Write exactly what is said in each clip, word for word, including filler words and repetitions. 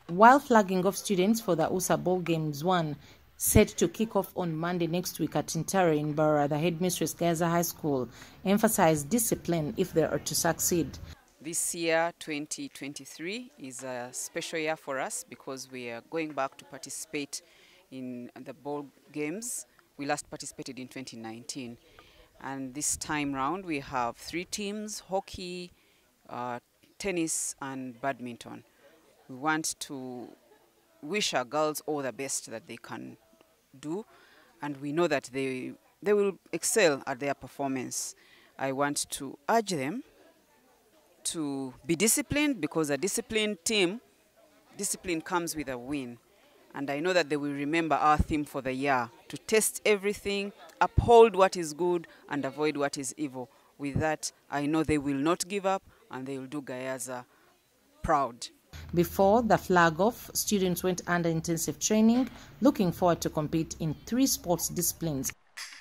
While flagging off students for the U S A Bowl Games one, set to kick off on Monday next week at Intare in Barra, the headmistress Gayaza High School emphasized discipline if they are to succeed. This year, twenty twenty-three, is a special year for us because we are going back to participate in the Bowl Games. We last participated in twenty nineteen. And this time round, we have three teams: hockey, uh, tennis, and badminton. We want to wish our girls all the best that they can do, and we know that they, they will excel at their performance. I want to urge them to be disciplined, because a disciplined team, discipline comes with a win. And I know that they will remember our theme for the year: to test everything, uphold what is good, and avoid what is evil. With that, I know they will not give up, and they will do Gayaza proud. Before the flag-off, students went under intensive training, looking forward to compete in three sports disciplines.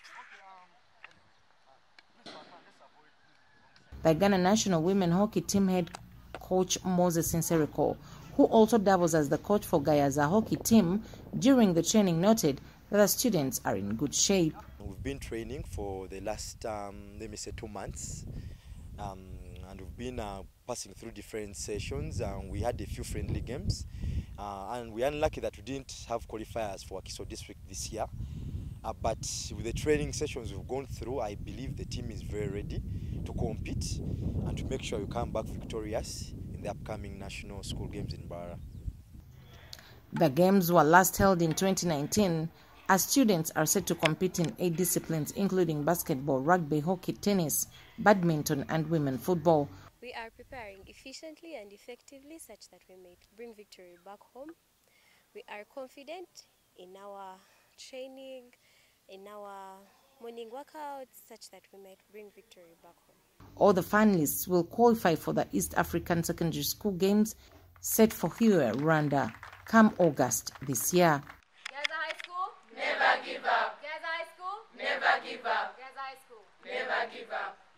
The Ghana national women hockey team head coach Moses Nsereko, who also doubles as the coach for Gayaza hockey team, during the training noted that the students are in good shape. We've been training for the last, um, let me say, two months. Um, and we've been uh, passing through different sessions, and we had a few friendly games. Uh, and we are unlucky that we didn't have qualifiers for Wakiso District this year. Uh, but with the training sessions we've gone through, I believe the team is very ready to compete and to make sure we come back victorious in the upcoming National School Games in Barra. The games were last held in twenty nineteen, as students are set to compete in eight disciplines, including basketball, rugby, hockey, tennis, badminton, and women football. We are preparing efficiently and effectively such that we may bring victory back home. We are confident in our training, in our morning workouts, such that we might bring victory back home. All the finalists will qualify for the East African Secondary School Games set for Hue, Rwanda, come August this year. Gayaza High School, never give up. Gayaza High School, never give up. Gayaza High School, never give up.